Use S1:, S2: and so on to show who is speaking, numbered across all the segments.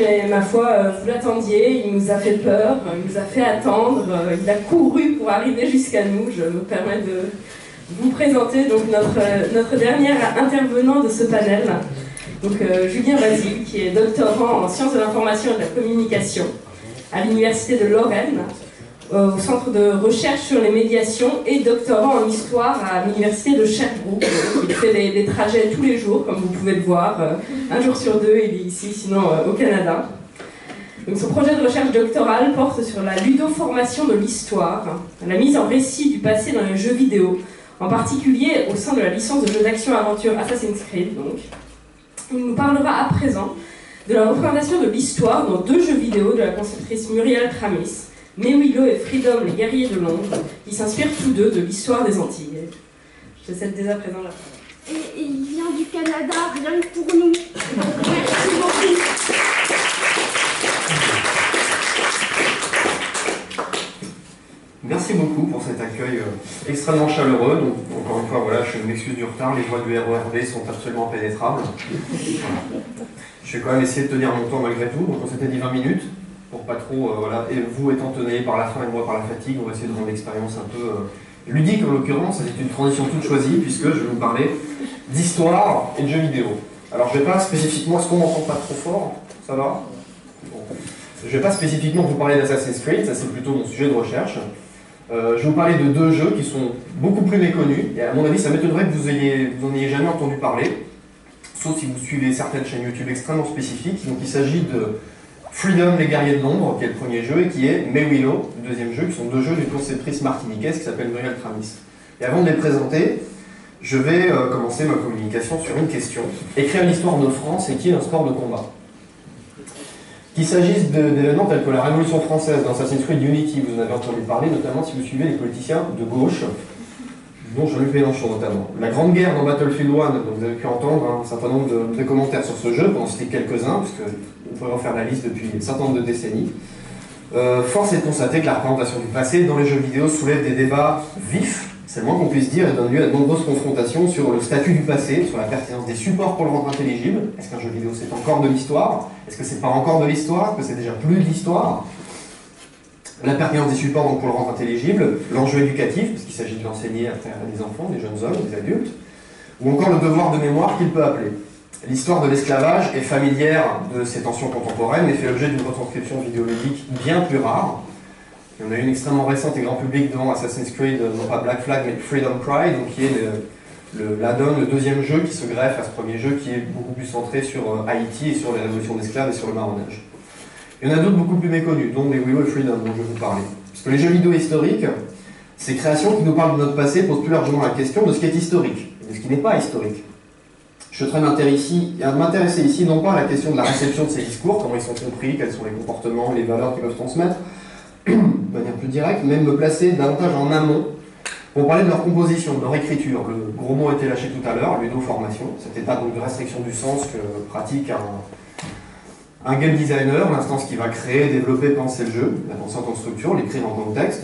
S1: mais ma foi, vous l'attendiez, il nous a fait peur, il nous a fait attendre, il a couru pour arriver jusqu'à nous. Je me permets de vous présenter donc notre dernier intervenant de ce panel, donc Julien Basile, qui est doctorant en sciences de l'information et de la communication à l'Université de Lorraine, au centre de recherche sur les médiations, et doctorant en histoire à l'Université de Sherbrooke. Il fait des trajets tous les jours, comme vous pouvez le voir. Un jour sur deux, il est ici, sinon au Canada. Donc, son projet de recherche doctorale porte sur la ludoformation de l'histoire, la mise en récit du passé dans les jeux vidéo, en particulier au sein de la licence de jeux d'action-aventure Assassin's Creed. Donc. Il nous parlera à présent de la représentation de l'histoire dans 2 jeux vidéo de la conceptrice Muriel Tramis, Mewilo et Freedom, les guerriers de l'ombre, qui s'inspirent tous deux de l'histoire des Antilles. Je te cède dès à présent la parole.
S2: Et il vient du Canada, rien que pour nous. Merci beaucoup.
S3: Merci beaucoup pour cet accueil extrêmement chaleureux. Donc, encore une fois, voilà, je m'excuse du retard, les voies du RERB sont absolument impénétrables. Voilà. Je vais quand même essayer de tenir mon temps malgré tout, donc on s'était dit 20 minutes. Pour pas trop, voilà, et vous étant tené par la faim et moi par la fatigue, on va essayer de rendre l'expérience un peu ludique en l'occurrence. C'est une transition toute choisie puisque je vais vous parler d'histoire et de jeux vidéo. Alors je vais pas spécifiquement, est-ce qu'on m'entend pas trop fort? Ça va? Bon. Je vais pas spécifiquement vous parler d'Assassin's Creed, ça c'est plutôt mon sujet de recherche. Je vais vous parler de 2 jeux qui sont beaucoup plus méconnus, et à mon avis ça m'étonnerait que vous en ayez jamais entendu parler, sauf si vous suivez certaines chaînes YouTube extrêmement spécifiques. Donc il s'agit de Freedom, les guerriers de l'ombre, qui est le premier jeu, et qui est Mewilo, le deuxième jeu, qui sont 2 jeux d'une conceptrice martiniquaise qui s'appelle Muriel Tramis. Et avant de les présenter, je vais commencer ma communication sur une question. Écrire l'histoire de France est-il un sport de combat? Qu'il s'agisse d'événements tels que la Révolution française dans Assassin's Creed Unity, vous en avez entendu parler, notamment si vous suivez les politiciens de gauche, dont Jean-Luc Mélenchon notamment. La Grande Guerre dans Battlefield 1, dont vous avez pu entendre un certain nombre de commentaires sur ce jeu, pour en citer quelques-uns, parce qu'on pourrait en faire la liste depuis un certain nombre de décennies. Force est de constater que la représentation du passé dans les jeux vidéo soulève des débats vifs, c'est le moins qu'on puisse dire, et donne lieu à de nombreuses confrontations sur le statut du passé, sur la pertinence des supports pour le rendre intelligible. Est-ce qu'un jeu vidéo c'est encore de l'histoire? Est-ce que c'est pas encore de l'histoire? Est-ce que c'est déjà plus de l'histoire? La pertinence des supports donc, pour le rendre intelligible, l'enjeu éducatif, parce qu'il s'agit de l'enseigner à des enfants, des jeunes hommes, des adultes, ou encore le devoir de mémoire qu'il peut appeler. L'histoire de l'esclavage est familière de ces tensions contemporaines, mais fait l'objet d'une retranscription vidéoludique bien plus rare. Il y en a une extrêmement récente et grand public dans Assassin's Creed, non pas Black Flag, mais Freedom Cry, donc qui est l'add-on, le deuxième jeu qui se greffe à ce premier jeu, qui est beaucoup plus centré sur Haïti et sur les révolutions d'esclaves et sur le marronnage. Il y en a d'autres beaucoup plus méconnus, dont Mewilo et Freedom, dont je vais vous parler. Parce que les jeux vidéo historiques, ces créations qui nous parlent de notre passé, posent plus largement la question de ce qui est historique, et de ce qui n'est pas historique. Je souhaiterais m'intéresser ici non pas à la question de la réception de ces discours, comment ils sont compris, quels sont les comportements, les valeurs qu'ils peuvent transmettre, de manière plus directe, mais me placer davantage en amont pour parler de leur composition, de leur écriture. Le gros mot a été lâché tout à l'heure, ludoformation, cet état donc de restriction du sens que pratique un game designer, l'instance qui va créer, développer, penser le jeu, la penser en tant que structure, l'écrire en tant que texte.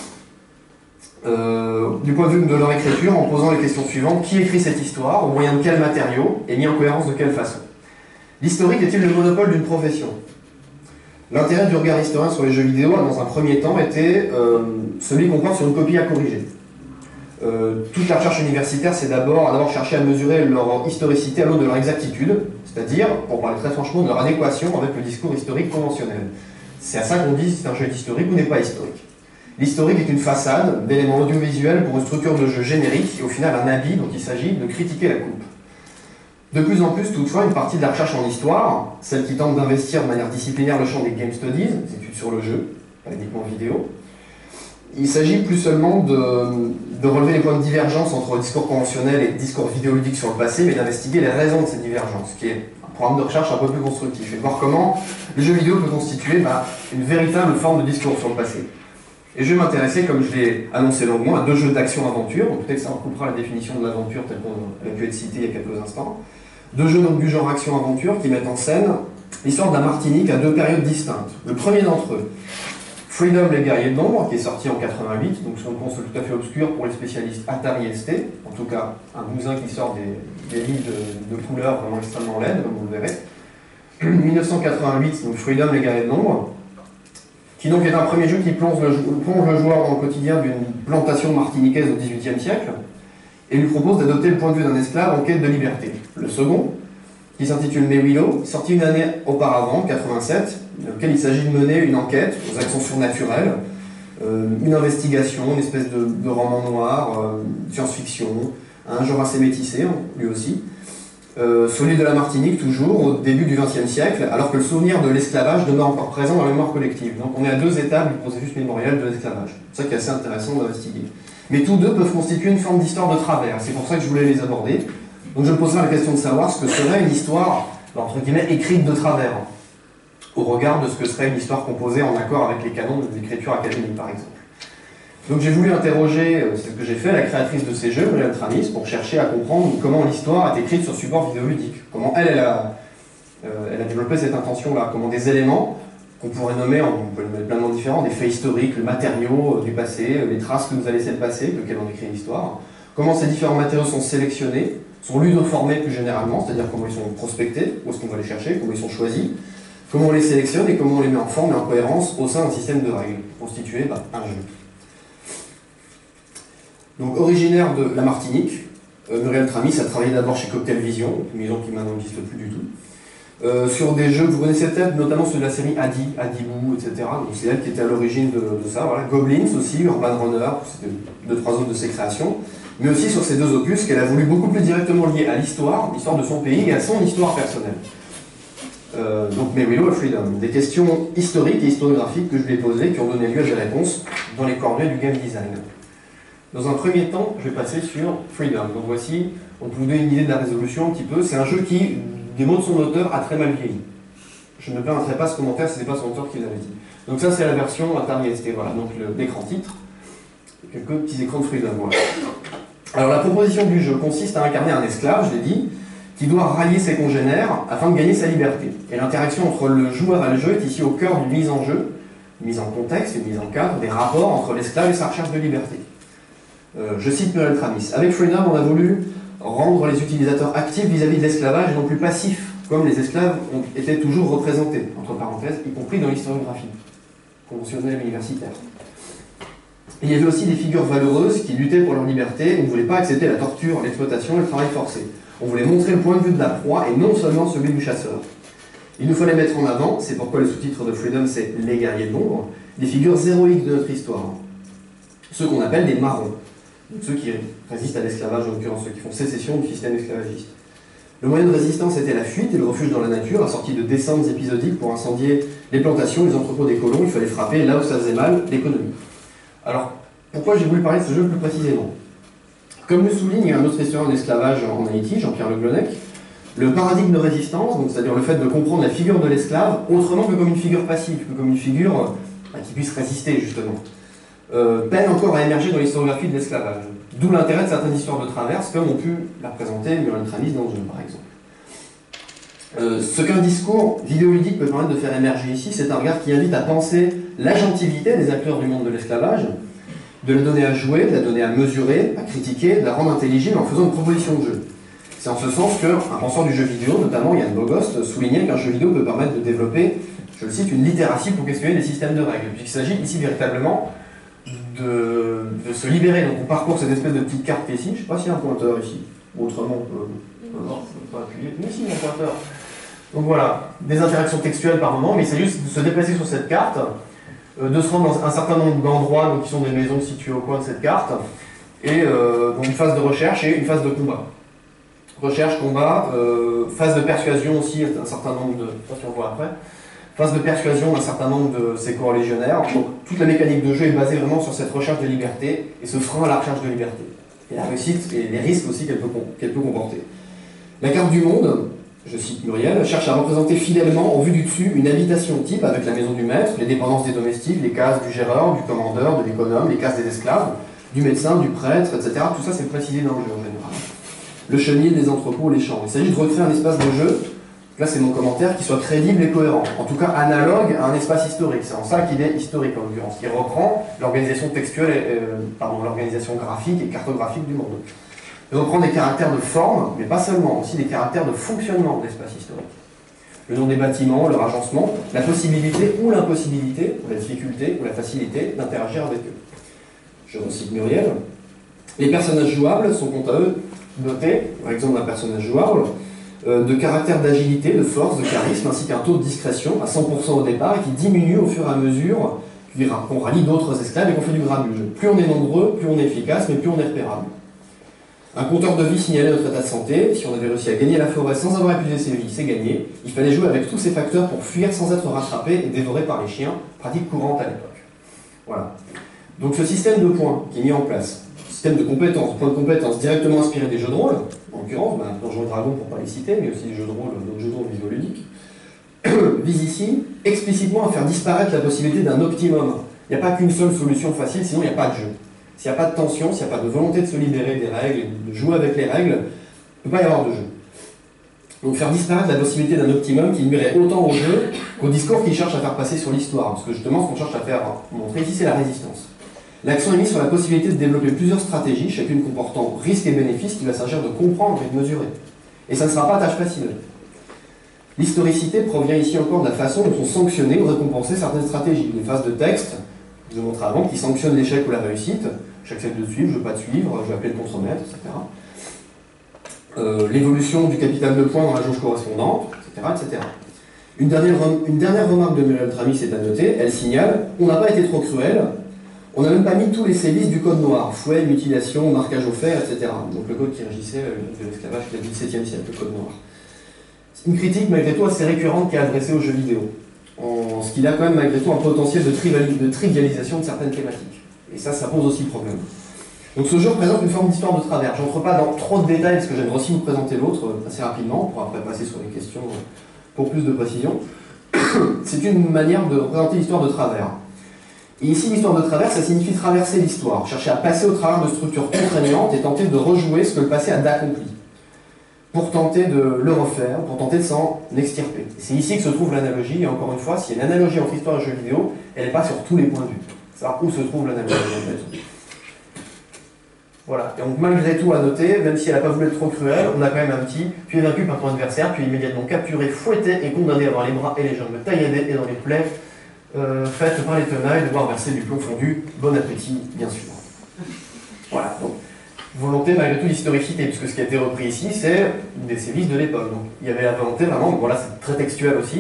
S3: Du point de vue de leur écriture, en posant les questions suivantes: qui écrit cette histoire, au moyen de quels matériaux, et mis en cohérence de quelle façon? L'historique est-il le monopole d'une profession? L'intérêt du regard historien sur les jeux vidéo, dans un premier temps, était celui qu'on porte sur une copie à corriger. Toute la recherche universitaire, c'est d'abord chercher à mesurer leur historicité à l'aune de leur exactitude, c'est-à-dire, pour parler très franchement, de leur adéquation avec le discours historique conventionnel. C'est à ça qu'on dit si c'est un jeu historique ou n'est pas historique. L'historique est une façade d'éléments audiovisuels pour une structure de jeu générique et au final un habit dont il s'agit de critiquer la coupe. De plus en plus, toutefois, une partie de la recherche en histoire, celle qui tente d'investir de manière disciplinaire le champ des game studies, des études sur le jeu, pas uniquement vidéo, il s'agit plus seulement de relever les points de divergence entre le discours conventionnel et le discours vidéoludique sur le passé, mais d'investiguer les raisons de ces divergences, qui est un programme de recherche un peu plus constructif, et de voir comment le jeu vidéo peut constituer une véritable forme de discours sur le passé. Et je vais m'intéresser, comme je l'ai annoncé longuement, à 2 jeux d'action-aventure, donc peut-être que ça recoupera la définition de l'aventure telle qu'on a pu être citée il y a quelques instants. 2 jeux donc du genre action-aventure qui mettent en scène l'histoire de la Martinique à 2 périodes distinctes. Le premier d'entre eux, Freedom, les guerriers de l'ombre, qui est sorti en 88, donc sur une console tout à fait obscure pour les spécialistes Atari ST, en tout cas un bousin qui sort des lignes de couleurs vraiment extrêmement laides, comme vous le verrez. 1988, donc Freedom, les guerriers de l'ombre, qui donc est un premier jeu qui plonge le joueur dans le quotidien d'une plantation martiniquaise au XVIIIe siècle, et lui propose d'adopter le point de vue d'un esclave en quête de liberté. Le second, qui s'intitule Mewilo, sorti une année auparavant, 87, dans lequel il s'agit de mener une enquête aux accents surnaturels, une investigation, une espèce de roman noir, science-fiction, un genre assez métissé, lui aussi, celui de la Martinique toujours, au début du XXe siècle, alors que le souvenir de l'esclavage demeure encore présent dans la mémoire collective. Donc on est à deux étapes du processus mémoriel de l'esclavage. C'est ça qui est assez intéressant d'investiguer. Mais tous deux peuvent constituer une forme d'histoire de travers, c'est pour ça que je voulais les aborder. Donc je me poserai la question de savoir ce que serait une histoire, entre guillemets, écrite de travers, au regard de ce que serait une histoire composée en accord avec les canons de l'écriture académique, par exemple. Donc j'ai voulu interroger, c'est ce que j'ai fait, la créatrice de ces jeux, Muriel Tramis, pour chercher à comprendre comment l'histoire est écrite sur support vidéoludique, comment elle a développé cette intention-là, comment des éléments qu'on pourrait nommer, on peut les mettre plein de noms différents, des faits historiques, le matériau du passé, les traces que nous a laissé le passé, lequel on écrit l'histoire, comment ces différents matériaux sont sélectionnés, sont ludoformés plus généralement, c'est-à-dire comment ils sont prospectés, où est-ce qu'on va les chercher, comment ils sont choisis, comment on les sélectionne et comment on les met en forme et en cohérence au sein d'un système de règles, constitué par un jeu. Donc originaire de la Martinique, Muriel Tramis a travaillé d'abord chez Cocktail Vision, une maison qui maintenant n'existe plus du tout, sur des jeux que vous connaissez peut-être, notamment ceux de la série Adi, Adibou, etc. Donc c'est elle qui était à l'origine de ça. Voilà. Goblins aussi, Urban Runner, c'était 2-3 autres de ses créations, mais aussi sur ces deux opus qu'elle a voulu beaucoup plus directement lier à l'histoire de son pays et à son histoire personnelle. Donc Mewilo et Freedom, des questions historiques et historiographiques que je lui ai posées qui ont donné lieu à des réponses dans les coordonnées du game design. Dans un premier temps, je vais passer sur Freedom. Donc voici, on peut vous donner une idée de la résolution un petit peu. C'est un jeu qui, des mots de son auteur, a très mal vieilli. Je ne permettrai pas ce commentaire si ce n'est pas son auteur qui l'avait dit. Donc ça, c'est la version Atari ST. Voilà, donc l'écran titre. Quelques petits écrans de Freedom. Voilà. Alors la proposition du jeu consiste à incarner un esclave, je l'ai dit, qui doit rallier ses congénères afin de gagner sa liberté. Et l'interaction entre le joueur et le jeu est ici au cœur d'une mise en jeu, une mise en contexte, une mise en cadre, des rapports entre l'esclave et sa recherche de liberté. Je cite Muriel Tramis. Avec Freedom, on a voulu rendre les utilisateurs actifs vis-à-vis de l'esclavage et non plus passifs, comme les esclaves ont été toujours représentés, entre parenthèses, y compris dans l'historiographie conventionnelle universitaire. Et il y avait aussi des figures valeureuses qui luttaient pour leur liberté. On ne voulait pas accepter la torture, l'exploitation et le travail forcé. On voulait montrer le point de vue de la proie et non seulement celui du chasseur. Il nous fallait mettre en avant, c'est pourquoi le sous-titre de Freedom c'est « Les guerriers de l'ombre », des figures héroïques de notre histoire. Ceux qu'on appelle des marrons. Donc ceux qui résistent à l'esclavage, en l'occurrence ceux qui font sécession du système esclavagiste. Le moyen de résistance était la fuite et le refuge dans la nature, assorti de descentes épisodiques pour incendier les plantations, les entrepôts des colons. Il fallait frapper là où ça faisait mal, l'économie. Alors, pourquoi j'ai voulu parler de ce jeu plus précisément? Comme le souligne un autre historien de l'esclavage en Haïti, Jean-Pierre Le Glonec, le paradigme de résistance, c'est-à-dire le fait de comprendre la figure de l'esclave autrement que comme une figure passive, que comme une figure qui puisse résister justement, peine encore à émerger dans l'historiographie de l'esclavage. D'où l'intérêt de certaines histoires de traverse, comme ont pu la présenter Muriel Tramis dans le jeu, par exemple. Ce qu'un discours vidéoludique peut permettre de faire émerger ici, c'est un regard qui invite à penser l'agentivité des acteurs du monde de l'esclavage, de la donner à jouer, de la donner à mesurer, à critiquer, de la rendre intelligible en faisant une proposition de jeu. C'est en ce sens qu'un penseur du jeu vidéo, notamment Yann Bogost, soulignait qu'un jeu vidéo peut permettre de développer, je le cite, une littératie pour questionner les systèmes de règles. Puisqu'il s'agit ici véritablement de se libérer. Donc on parcourt cette espèce de petite carte qui est ici. Je ne sais pas s'il y a un pointeur ici. Autrement, on peut... Non, je ne peux pas appuyer. Mais si, il y a un pointeur. Donc voilà, des interactions textuelles par moment, mais il s'agit juste de se déplacer sur cette carte, de se rendre dans un certain nombre d'endroits qui sont des maisons situées au coin de cette carte, et donc une phase de recherche et une phase de combat. Recherche, combat, phase de persuasion aussi, un certain nombre de... Je ne sais pas si on voit après. Phase de persuasion d'un certain nombre de ses coreligionnaires. Donc toute la mécanique de jeu est basée vraiment sur cette recherche de liberté, et ce frein à la recherche de liberté. Et la réussite, et les risques aussi qu'elle peut comporter. La carte du monde, je cite Muriel, cherche à représenter fidèlement, en vue du dessus, une habitation type avec la maison du maître, les dépendances des domestiques, les cases du géreur, du commandeur, de l'économe, les cases des esclaves, du médecin, du prêtre, etc. Tout ça, c'est précisé dans le jeu en général. Le chenil, les entrepôts, les champs. Il s'agit de recréer un espace de jeu, là c'est mon commentaire, qui soit crédible et cohérent. En tout cas, analogue à un espace historique. C'est en ça qu'il est historique en l'occurrence, qui reprend l'organisation textuelle, l'organisation graphique et cartographique du monde. Il reprend des caractères de forme, mais pas seulement, aussi des caractères de fonctionnement de l'espace historique. Le nom des bâtiments, leur agencement, la possibilité ou l'impossibilité, ou la difficulté ou la facilité d'interagir avec eux. Je recite Muriel. Les personnages jouables sont quant à eux dotés, par exemple d'un personnage jouable, de caractère d'agilité, de force, de charisme, ainsi qu'un taux de discrétion à 100% au départ et qui diminue au fur et à mesure qu'on rallie d'autres esclaves et qu'on fait du grabuge. Plus on est nombreux, plus on est efficace, mais plus on est repérable. Un compteur de vie signalait notre état de santé. Si on avait réussi à gagner la forêt sans avoir épuisé ses vies, c'est gagné. Il fallait jouer avec tous ces facteurs pour fuir sans être rattrapé et dévoré par les chiens, pratique courante à l'époque. Voilà. Donc ce système de points qui est mis en place, système de compétences, points de compétences directement inspirés des jeux de rôle, en l'occurrence, Donjons et Dragons pour ne pas les citer, mais aussi des jeux de rôle, d'autres jeux de rôle vidéoludiques, vise ici explicitement à faire disparaître la possibilité d'un optimum. Il n'y a pas qu'une seule solution facile, sinon il n'y a pas de jeu. S'il n'y a pas de tension, s'il n'y a pas de volonté de se libérer des règles, de jouer avec les règles, il ne peut pas y avoir de jeu. Donc faire disparaître la possibilité d'un optimum qui nuirait autant au jeu qu'au discours qu'il cherche à faire passer sur l'histoire. Parce que justement, ce qu'on cherche à faire montrer ici, c'est la résistance. L'accent est mis sur la possibilité de développer plusieurs stratégies, chacune comportant risques et bénéfices qu'il va s'agir de comprendre et de mesurer. Et ça ne sera pas tâche facile. L'historicité provient ici encore de la façon dont sont sanctionnées ou récompensées certaines stratégies. Les phases de texte, je vous ai montré avant, qui sanctionnent l'échec ou la réussite. J'accepte de suivre, je ne veux pas te suivre, je vais appeler le contremaître, etc. L'évolution du capital de points dans la jauge correspondante, etc. etc. Une dernière remarque de Muriel Tramis est à noter. Elle signale « On n'a pas été trop cruel, on n'a même pas mis tous les sévices du code noir, fouet, mutilation, marquage au fer, etc. » Donc le code qui régissait de l'esclavage du XVIIe siècle, le code noir. C'est une critique malgré tout assez récurrente qui est adressée aux jeux vidéo, en ce qu'il a quand même malgré tout un potentiel de trivialisation de certaines thématiques. Et ça pose aussi problème. Donc ce jeu représente une forme d'histoire de travers. Je n'entre pas dans trop de détails parce que j'aimerais aussi vous présenter l'autre assez rapidement, pour après passer sur les questions pour plus de précision. C'est une manière de représenter l'histoire de travers. Et ici, l'histoire de travers, ça signifie traverser l'histoire, chercher à passer au travers de structures contraignantes et tenter de rejouer ce que le passé a d'accompli, pour tenter de le refaire, pour tenter de s'en extirper. C'est ici que se trouve l'analogie, et encore une fois, s'il y a une analogie entre histoire et jeux vidéo, elle n'est pas sur tous les points de vue. Savoir où se trouve l'analogie. Voilà, et donc malgré tout à noter, même si elle n'a pas voulu être trop cruelle, on a quand même un petit « tu es vaincu par ton adversaire, tu es immédiatement capturé, fouetté et condamné à avoir les bras et les jambes tailladés et dans les plaies faites par les tenailles, devoir verser du plomb fondu, bon appétit, bien sûr. » Voilà, donc volonté malgré tout d'historicité, puisque ce qui a été repris ici, c'est des sévices de l'époque. Donc il y avait la volonté vraiment, bon là c'est très textuel aussi,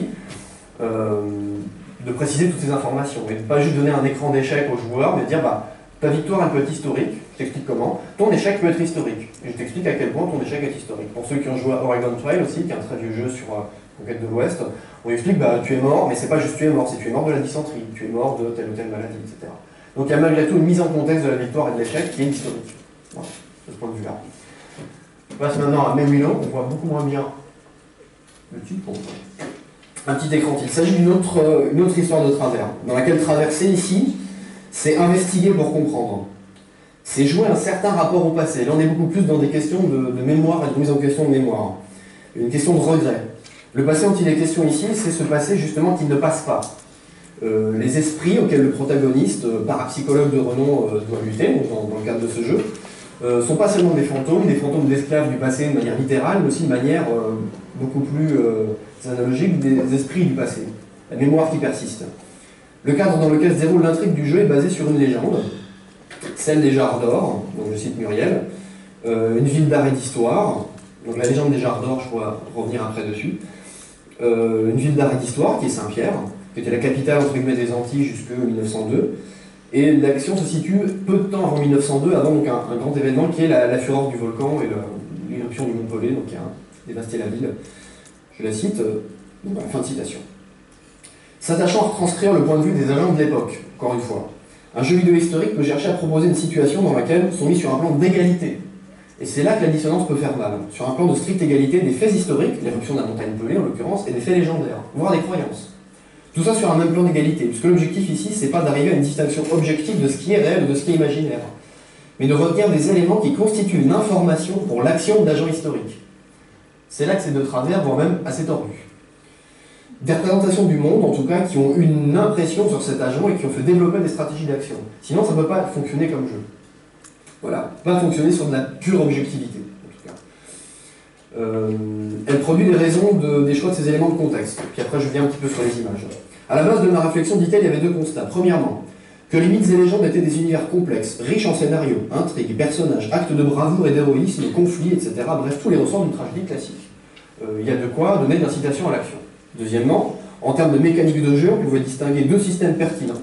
S3: de préciser toutes ces informations, et de ne pas juste donner un écran d'échec aux joueurs, mais de dire bah, ta victoire elle peut être historique, je t'explique comment, ton échec peut être historique, et je t'explique à quel point ton échec est historique. Pour ceux qui ont joué à Oregon Trail aussi, qui est un très vieux jeu sur Conquête de l'Ouest, on explique bah tu es mort, mais c'est pas juste tu es mort, c'est tu es mort de la dysenterie, tu es mort de telle ou telle maladie, etc. Donc il y a malgré tout une mise en contexte de la victoire et de l'échec qui est historique. Voilà, de ce point de vue-là. On passe maintenant à Memulo, on voit beaucoup moins bien le titre. Un petit écran. Il s'agit d'une autre histoire de travers, dans laquelle traverser ici, c'est investiguer pour comprendre. C'est jouer un certain rapport au passé. Là, on est beaucoup plus dans des questions de mémoire et de mise en question de mémoire. Une question de regret. Le passé dont il est question ici, c'est ce passé justement qui ne passe pas. Les esprits auxquels le protagoniste, parapsychologue de renom, doit lutter, dans le cadre de ce jeu, sont pas seulement des fantômes d'esclaves du passé de manière littérale, mais aussi de manière beaucoup plus analogique des esprits du passé, la mémoire qui persiste. Le cadre dans lequel se déroule l'intrigue du jeu est basé sur une légende, celle des Jarres d'Or, donc je cite Muriel, une ville d'art et d'histoire, donc la légende des Jarres d'Or, je pourrais revenir après dessus, une ville d'art et d'histoire qui est Saint-Pierre, qui était la capitale entre guillemets des Antilles jusqu'en 1902, et l'action se situe peu de temps avant 1902, avant donc un grand événement qui est la fureur du volcan et l'éruption du Mont Pelée, donc qui a dévasté la ville. Je la cite, fin de citation. S'attachant à retranscrire le point de vue des agents de l'époque, encore une fois, un jeu vidéo historique peut chercher à proposer une situation dans laquelle sont mis sur un plan d'égalité. Et c'est là que la dissonance peut faire mal. Sur un plan de stricte égalité des faits historiques, l'éruption de la montagne Pelée en l'occurrence, et des faits légendaires, voire des croyances. Tout ça sur un même plan d'égalité, puisque l'objectif ici, c'est pas d'arriver à une distinction objective de ce qui est réel ou de ce qui est imaginaire, mais de retenir des éléments qui constituent une information pour l'action d'agents historiques. C'est là que c'est de travers, voire même assez tordu. Des représentations du monde, en tout cas, qui ont une impression sur cet agent et qui ont fait développer des stratégies d'action. Sinon, ça ne peut pas fonctionner comme jeu. Voilà, pas fonctionner sur de la pure objectivité, en tout
S4: Elle produit des raisons des choix de ces éléments de contexte. Puis après, je viens un petit peu sur les images. À la base de ma réflexion, dit-elle, il y avait deux constats. Premièrement, que les mythes et légendes étaient des univers complexes, riches en scénarios, intrigues, personnages, actes de bravoure et d'héroïsme, conflits, etc. Bref, tous les ressorts d'une tragédie classique. Il y a de quoi donner de l'incitation à l'action. Deuxièmement, en termes de mécanique de jeu, on pouvait distinguer deux systèmes pertinents.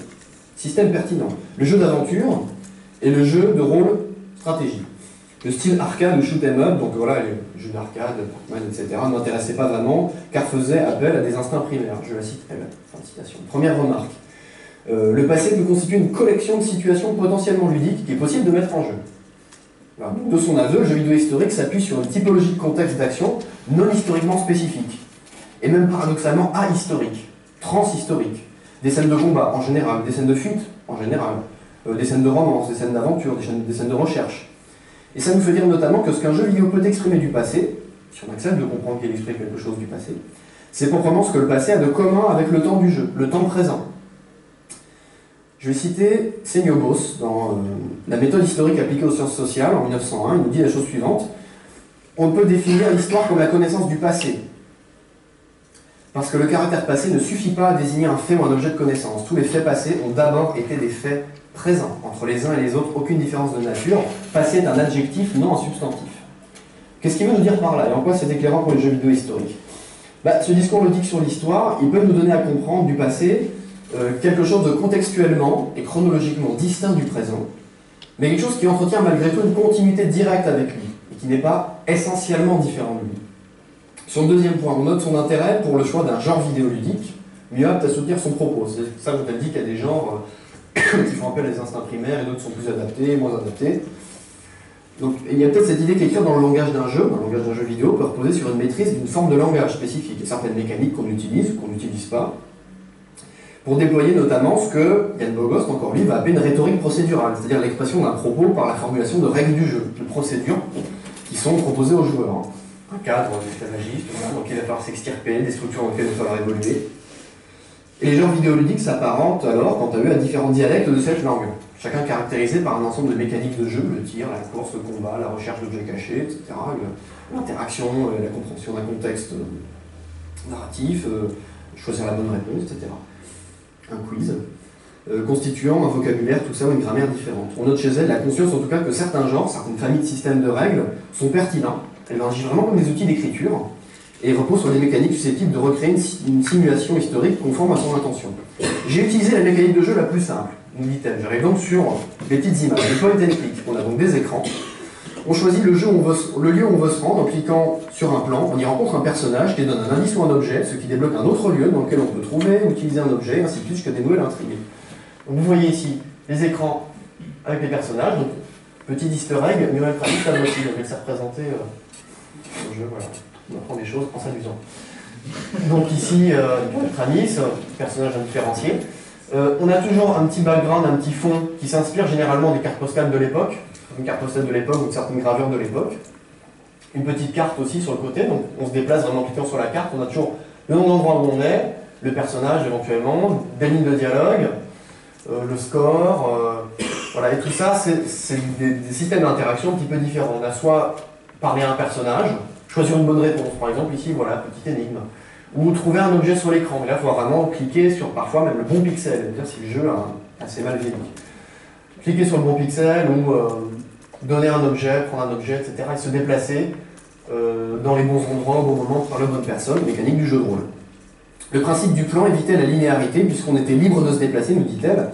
S4: Le jeu d'aventure et le jeu de rôle stratégie. Le style arcade ou shoot 'em up, donc voilà, les jeux d'arcade, Pac-Man, etc., ne m'intéressaient pas vraiment, car faisaient appel à des instincts primaires. Je la cite elle. Fin de citation. Première remarque. Le passé peut constituer une collection de situations potentiellement ludiques qui est possible de mettre en jeu. Voilà. De son aveu, le jeu vidéo historique s'appuie sur une typologie de contexte d'action non historiquement spécifique, et même paradoxalement ahistorique, transhistorique. Des scènes de combat en général, des scènes de fuite en général, des scènes de romance, des scènes d'aventure, des scènes de recherche. Et ça nous fait dire notamment que ce qu'un jeu vidéo peut exprimer du passé, si on accepte de comprendre qu'il exprime quelque chose du passé, c'est proprement ce que le passé a de commun avec le temps du jeu, le temps présent. Je vais citer Seniobos dans La méthode historique appliquée aux sciences sociales en 1901. Il nous dit la chose suivante. On peut définir l'histoire comme la connaissance du passé. Parce que le caractère passé ne suffit pas à désigner un fait ou un objet de connaissance. Tous les faits passés ont d'abord été des faits présents. Entre les uns et les autres, aucune différence de nature. Passé est un adjectif, non un substantif. Qu'est-ce qu'il veut nous dire par là et en quoi c'est éclairant pour les jeux vidéo historiques? Ce discours ludique sur l'histoire, il peut nous donner à comprendre du passé quelque chose de contextuellement et chronologiquement distinct du présent, mais quelque chose qui entretient malgré tout une continuité directe avec lui, et qui n'est pas essentiellement différent de lui. Sur le deuxième point, on note son intérêt pour le choix d'un genre vidéoludique, mieux apte à soutenir son propos. C'est ça quand elle dit qu'il y a des genres qui font appel à des instincts primaires et d'autres sont plus adaptés, moins adaptés. Donc il y a peut-être cette idée qu'écrire dans le langage d'un jeu vidéo, peut reposer sur une maîtrise d'une forme de langage spécifique, et certaines mécaniques qu'on utilise ou qu'on n'utilise pas, pour déployer notamment ce que Yann Bogost, encore lui, va appeler une rhétorique procédurale, c'est-à-dire l'expression d'un propos par la formulation de règles du jeu, de procédures qui sont proposées aux joueurs. Un cadre esclavagiste, dans lequel il va falloir s'extirper, des structures dans lesquelles il va falloir évoluer. Et les genres vidéoludiques s'apparentent alors, quant à eux, à différents dialectes de cette langue, chacun caractérisé par un ensemble de mécaniques de jeu, le tir, la course, le combat, la recherche d'objets cachés, etc., l'interaction, la compréhension d'un contexte narratif, choisir la bonne réponse, etc. Un quiz, constituant un vocabulaire, tout ça, ou une grammaire différente. On note chez elle la conscience en tout cas que certains genres, certaines familles de systèmes de règles sont pertinents. Elles agissent vraiment comme des outils d'écriture et reposent sur des mécaniques susceptibles de recréer une simulation historique conforme à son intention. J'ai utilisé la mécanique de jeu la plus simple, nous dit-elle. J'arrive donc sur les petites images, le point and click. On a donc des écrans. On choisit le lieu où on veut se rendre en cliquant sur un plan. On y rencontre un personnage qui donne un indice ou un objet, ce qui débloque un autre lieu dans lequel on peut trouver ou utiliser un objet, ainsi de suite jusqu'à des nouvelles intrigues. Donc vous voyez ici les écrans avec les personnages. Donc, petit easter egg, Muriel Travis, là aussi, elle s'est représentée dans le jeu. Voilà. On apprend des choses en s'amusant. Donc ici, Muriel Travis, personnage indifférencié. On a toujours un petit background, un petit fond qui s'inspire généralement des cartes postales de l'époque. Une carte postale de l'époque ou une certaine gravure de l'époque. Une petite carte aussi sur le côté, donc on se déplace vraiment en cliquant sur la carte, on a toujours le nom d'endroit où on est, le personnage éventuellement, des lignes de dialogue, le score, voilà, et tout ça c'est des systèmes d'interaction un petit peu différents. On a soit parler à un personnage, choisir une bonne réponse, par exemple ici, voilà, petite énigme, ou trouver un objet sur l'écran, mais là il faut vraiment cliquer sur parfois même le bon pixel, c'est-à-dire si le jeu a assez mal vieilli. Cliquer sur le bon pixel ou donner un objet, prendre un objet, etc. et se déplacer dans les bons endroits au bon moment par la bonne personne, mécanique du jeu de rôle. Le principe du plan évitait la linéarité puisqu'on était libre de se déplacer, nous dit-elle,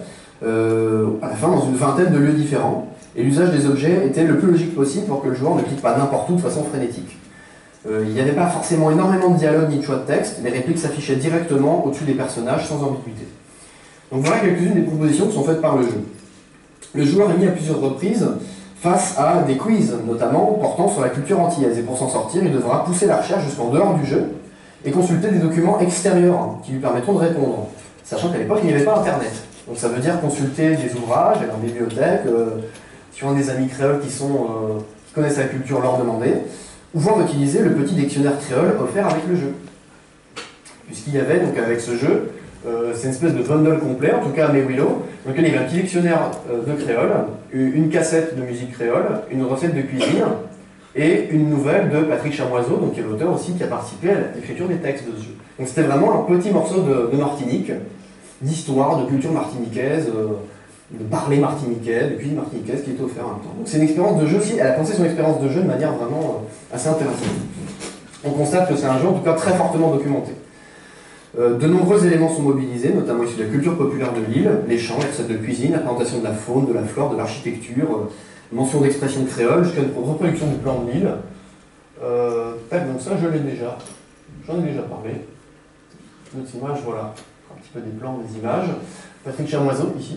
S4: à la fin dans une vingtaine de lieux différents, et l'usage des objets était le plus logique possible pour que le joueur ne clique pas n'importe où de façon frénétique. Il n'y avait pas forcément énormément de dialogue ni de choix de texte, les répliques s'affichaient directement au-dessus des personnages sans ambiguïté. Donc voilà quelques-unes des propositions qui sont faites par le jeu. Le joueur est mis à plusieurs reprises face à des quiz, notamment portant sur la culture antillaise. Et pour s'en sortir, il devra pousser la recherche jusqu'en dehors du jeu et consulter des documents extérieurs qui lui permettront de répondre. Sachant qu'à l'époque, il n'y avait pas Internet. Donc ça veut dire consulter des ouvrages, aller en bibliothèque, si on a des amis créoles qui connaissent la culture, leur demander, ou voir utiliser le petit dictionnaire créole offert avec le jeu. Puisqu'il y avait, donc avec ce jeu, c'est une espèce de bundle complet, en tout cas à Mewillow, dans lequel il y avait un petit dictionnaire de créole, une cassette de musique créole, une recette de cuisine, et une nouvelle de Patrick Chamoiseau, donc qui est l'auteur aussi, qui a participé à l'écriture des textes de ce jeu. Donc c'était vraiment un petit morceau de Martinique, d'histoire, de culture martiniquaise, de parler martiniquais, de cuisine martiniquaise qui était offert en même temps. Donc c'est une expérience de jeu aussi, elle a pensé son expérience de jeu de manière vraiment assez intéressante. On constate que c'est un jeu en tout cas très fortement documenté. De nombreux éléments sont mobilisés, notamment issus de la culture populaire de l'île, les chants, les recettes de cuisine, la présentation de la faune, de la flore, de l'architecture, mention d'expression créole, jusqu'à une reproduction du plan de l'île. Donc ça je l'ai déjà, j'en ai déjà parlé. Notre image, voilà, un petit peu des plans, des images. Patrick Chamoiseau, ici.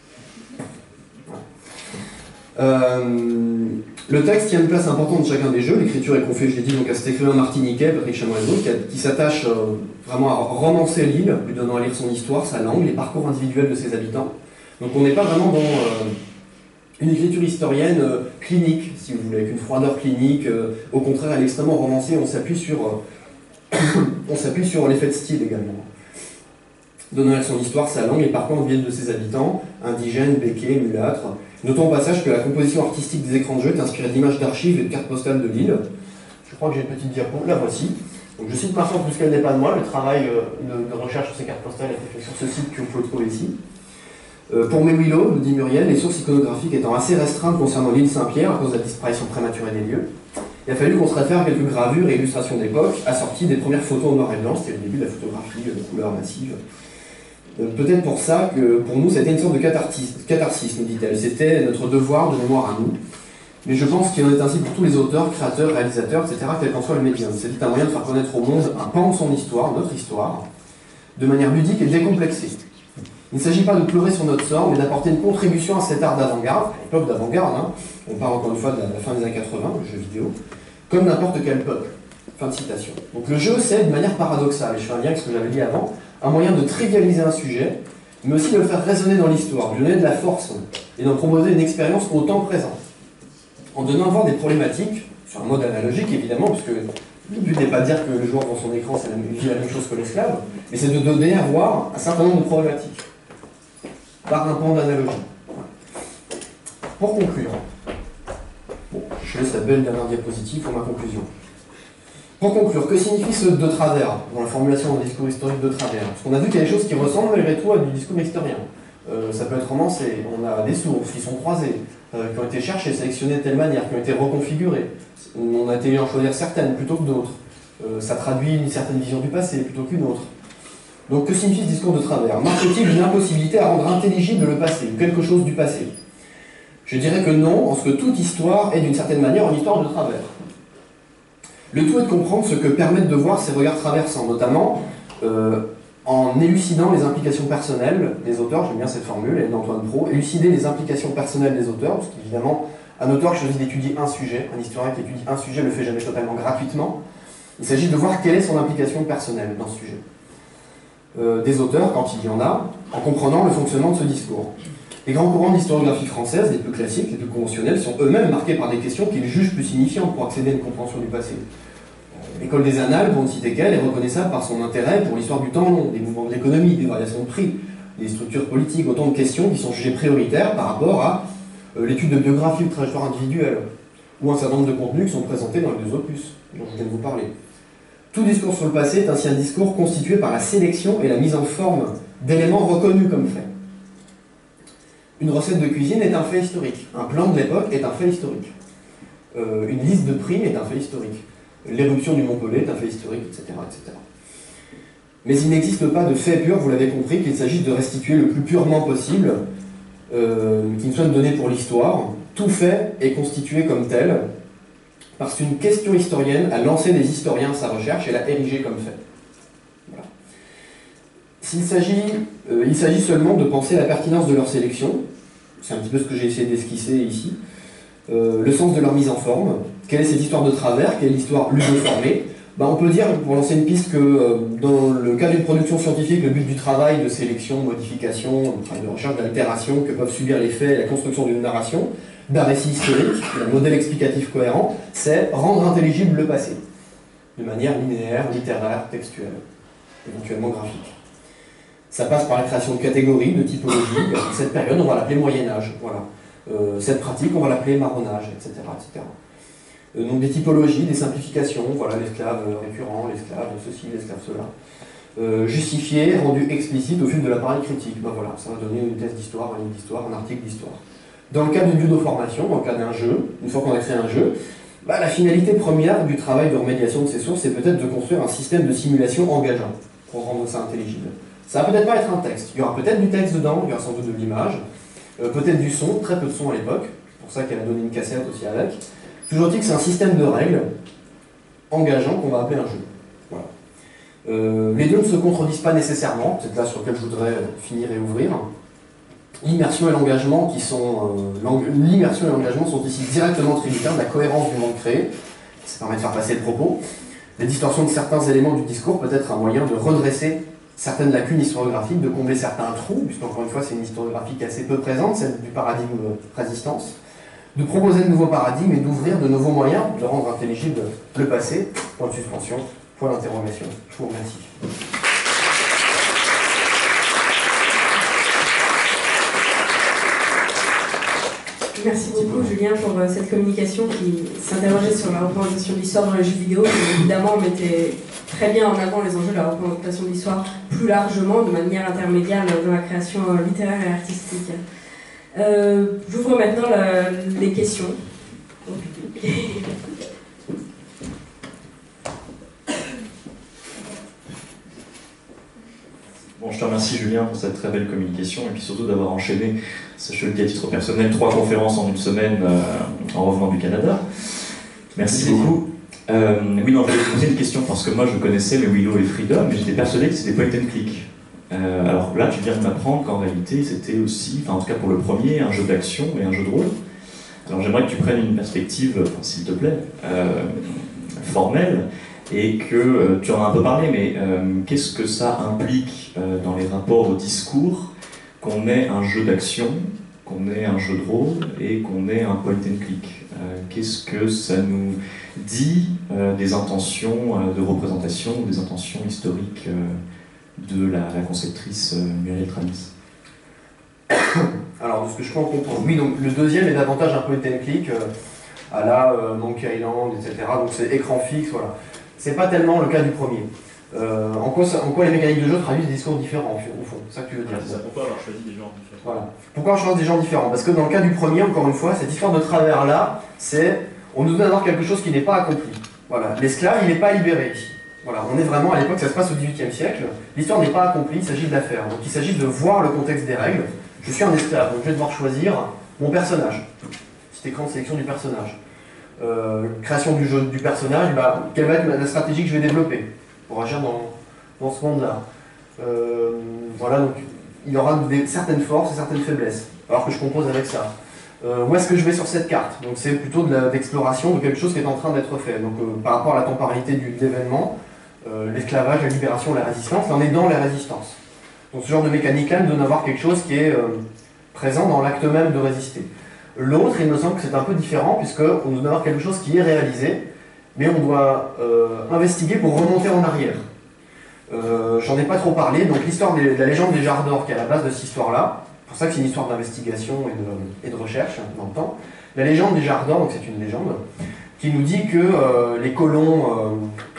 S4: Le texte tient une place importante de chacun des jeux. L'écriture est confiée, je l'ai dit, donc à cet écrivain martiniquais, Patrick Chamoiseau, qui s'attache vraiment à romancer l'île, lui donnant à lire son histoire, sa langue, les parcours individuels de ses habitants. Donc on n'est pas vraiment dans une écriture historienne clinique, si vous voulez, avec une froideur clinique. Au contraire, elle est extrêmement romancée, on s'appuie sur l'effet de style également. Donnant à son histoire, sa langue, les parcours individuels de ses habitants, indigènes, béquets, mulâtres. Notons au passage que la composition artistique des écrans de jeu est inspirée d'images d'archives et de cartes postales de l'île. Je crois que j'ai une petite diapo, la voici. Donc je cite ma source puisqu'elle n'est pas de moi, le travail de recherche sur ces cartes postales a été fait sur ce site que vous pouvez trouver ici. Pour Méhuilo, nous dit Muriel, les sources iconographiques étant assez restreintes concernant l'île Saint-Pierre à cause de la disparition prématurée des lieux, il a fallu qu'on se réfère à quelques gravures et illustrations d'époque, assorties des premières photos en noir et blanc, c'était le début de la photographie de couleur massive. Peut-être pour ça que pour nous c'était une sorte de catharsis, nous dit-elle. C'était notre devoir de mémoire à nous. Mais je pense qu'il en est ainsi pour tous les auteurs, créateurs, réalisateurs, etc., quel qu'en soit le médium. C'est un moyen de faire connaître au monde un pan de son histoire, notre histoire, de manière ludique et décomplexée. Il ne s'agit pas de pleurer sur notre sort, mais d'apporter une contribution à cet art d'avant-garde, à l'époque d'avant-garde, hein. On parle encore une fois de la fin des années 80, le jeu vidéo, comme n'importe quel peuple. Fin de citation. Donc le jeu, c'est de manière paradoxale, et je fais un lien avec ce que j'avais dit avant, un moyen de trivialiser un sujet, mais aussi de le faire résonner dans l'histoire, de lui donner de la force, et d'en proposer une expérience au temps présent. En donnant à voir des problématiques, sur un mode analogique évidemment, puisque le but n'est pas de dire que le joueur dans son écran vit la même chose que l'esclave, mais c'est de donner à voir un certain nombre de problématiques, par un pan d'analogie. Pour conclure, bon, je laisse la belle dernière diapositive pour ma conclusion. Pour conclure, que signifie ce de travers, dans la formulation d'un discours historique de travers? Parce qu'on a vu qu'il y a des choses qui ressemblent malgré tout à du discours historien. Ça peut être romancé, on a des sources qui sont croisées, qui ont été cherchées, sélectionnées de telle manière, qui ont été reconfigurées. On a été en choisir certaines plutôt que d'autres. Ça traduit une certaine vision du passé plutôt qu'une autre. Donc que signifie ce discours de travers? Marque-t-il une impossibilité à rendre intelligible le passé, ou quelque chose du passé? Je dirais que non, en ce que toute histoire est d'une certaine manière une histoire de travers. Le tout est de comprendre ce que permettent de voir ces regards traversants, notamment en élucidant les implications personnelles des auteurs, j'aime bien cette formule, elle est d'Antoine Pro, élucider les implications personnelles des auteurs, parce qu'évidemment, un auteur qui choisit d'étudier un sujet, un historien qui étudie un sujet ne le fait jamais totalement gratuitement, il s'agit de voir quelle est son implication personnelle dans ce sujet. Des auteurs, quand il y en a, en comprenant le fonctionnement de ce discours. Les grands courants de l'historiographie française, les plus classiques, les plus conventionnels, sont eux-mêmes marqués par des questions qu'ils jugent plus signifiantes pour accéder à une compréhension du passé. L'école des annales, pour ne citer qu'elle, est reconnaissable par son intérêt pour l'histoire du temps long, des mouvements de l'économie, des variations de prix, des structures politiques, autant de questions qui sont jugées prioritaires par rapport à l'étude de biographie ou de trajectoire individuelle, ou un certain nombre de contenus qui sont présentés dans les deux opus dont je viens de vous parler. Tout discours sur le passé est ainsi un discours constitué par la sélection et la mise en forme d'éléments reconnus comme faits. Une recette de cuisine est un fait historique. Un plan de l'époque est un fait historique. Une liste de prix est un fait historique. L'éruption du Mont Pelé est un fait historique, etc., etc. Mais il n'existe pas de fait pur, vous l'avez compris, qu'il s'agisse de restituer le plus purement possible, qui ne soit donné pour l'histoire. Tout fait est constitué comme tel, parce qu'une question historienne a lancé des historiens sa recherche et l'a érigé comme fait. Voilà. Il s'agit seulement de penser la pertinence de leur sélection, c'est un petit peu ce que j'ai essayé d'esquisser ici, le sens de leur mise en forme, quelle est cette histoire de travers, quelle est l'histoire ludoformée. On peut dire, pour lancer une piste, que dans le cas d'une production scientifique, le but du travail de sélection, de modification, de recherche d'altération que peuvent subir les faits et la construction d'une narration, d'un récit historique, d'un modèle explicatif cohérent, c'est rendre intelligible le passé, de manière linéaire, littéraire, textuelle, éventuellement graphique. Ça passe par la création de catégories, de typologies. Cette période, on va l'appeler Moyen-Âge. Voilà. Cette pratique, on va l'appeler marronnage, etc., etc. Donc des typologies, des simplifications, voilà, l'esclave récurrent, l'esclave ceci, l'esclave cela. Justifié, rendu explicite au fil de l'appareil critique. Ben voilà, ça va donner une thèse d'histoire, un livre d'histoire, un article d'histoire. Dans le cas d'une ludoformation, dans le cas d'un jeu, une fois qu'on a créé un jeu, bah, la finalité première du travail de remédiation de ces sources, c'est peut-être de construire un système de simulation engageant pour rendre ça intelligible. Ça va peut-être pas être un texte, il y aura peut-être du texte dedans, il y aura sans doute de l'image, peut-être du son, très peu de son à l'époque, c'est pour ça qu'elle a donné une cassette aussi avec. Toujours dit que c'est un système de règles engageant qu'on va appeler un jeu. Voilà. Les deux ne se contredisent pas nécessairement, c'est là sur lequel je voudrais finir et ouvrir. L'immersion et l'engagement sont ici directement tributaires de la cohérence du monde créé, ça permet de faire passer le propos. Les distorsions de certains éléments du discours peut être un moyen de redresser certaines lacunes historiographiques, de combler certains trous, puisqu'encore une fois c'est une historiographie assez peu présente, celle du paradigme résistance, de proposer de nouveaux paradigmes et d'ouvrir de nouveaux moyens de rendre intelligible le passé. Point de suspension, point d'interrogation. Je vous remercie.
S1: Merci beaucoup Julien pour cette communication qui s'interrogeait sur la représentation de l'histoire dans les jeux vidéo. Et évidemment, on mettait très bien en avant les enjeux de la représentation de l'histoire plus largement, de manière intermédiaire dans la création littéraire et artistique. J'ouvre maintenant les questions au public.
S5: Bon, je te remercie Julien pour cette très belle communication et puis surtout d'avoir enchaîné, je le dis à titre personnel, 3 conférences en une semaine en revenant du Canada. Merci beaucoup. Oui, non, je vais te poser une question parce que moi je connaissais les Willow et Freedom, mais j'étais persuadé que c'était point and click. Alors là, tu viens de m'apprendre qu'en réalité c'était aussi, enfin en tout cas pour le premier, un jeu d'action et un jeu de rôle. Alors j'aimerais que tu prennes une perspective, s'il te plaît, formelle. Et que tu en as un peu parlé, mais qu'est-ce que ça implique dans les rapports au discours qu'on ait un jeu d'action, qu'on ait un jeu de rôle et qu'on ait un point and click? Qu'est-ce que ça nous dit des intentions de représentation, des intentions historiques de la conceptrice Muriel Travis?
S4: Alors, de ce que je peux en comprendre, oui, donc le deuxième est davantage un point and click à la Monkey Island, etc. Donc c'est écran fixe, voilà. C'est pas tellement le cas du premier. En quoi les mécaniques de jeu traduisent des discours différents, au fond? C'est ça que tu veux dire?
S5: C'est ça. Pourquoi avoir choisi des genres différents?
S4: Voilà. Pourquoi on choisit des genres différents? Parce que dans le cas du premier, encore une fois, cette histoire de travers-là, c'est on nous donne à voir quelque chose qui n'est pas accompli. Voilà. L'esclave, il n'est pas libéré ici. Voilà. On est vraiment à l'époque, ça se passe au XVIIIe siècle. L'histoire n'est pas accomplie, il s'agit de la faire. Donc il s'agit de voir le contexte des règles. Je suis un esclave, donc je vais devoir choisir mon personnage. Petit écran de sélection du personnage. Création du jeu du personnage, bah, quelle va être la stratégie que je vais développer pour agir dans ce monde-là. Voilà, donc il y aura certaines forces et certaines faiblesses, alors que je compose avec ça. Où est-ce que je vais sur cette carte? Donc c'est plutôt d'exploration de quelque chose qui est en train d'être fait. Donc par rapport à la temporalité de l'événement, l'esclavage, la libération, la résistance, là on est dans les résistances. Donc ce genre de mécanique-là nous donne à voir quelque chose qui est présent dans l'acte même de résister. L'autre, il me semble que c'est un peu différent, puisqu'on nous donne à voir quelque chose qui est réalisé, mais on doit investiguer pour remonter en arrière. J'en ai pas trop parlé, donc l'histoire de la légende des Jarres d'Or, qui est à la base de cette histoire-là, c'est pour ça que c'est une histoire d'investigation et de recherche dans le temps. La légende des Jarres d'Or, donc c'est une légende, qui nous dit que les colons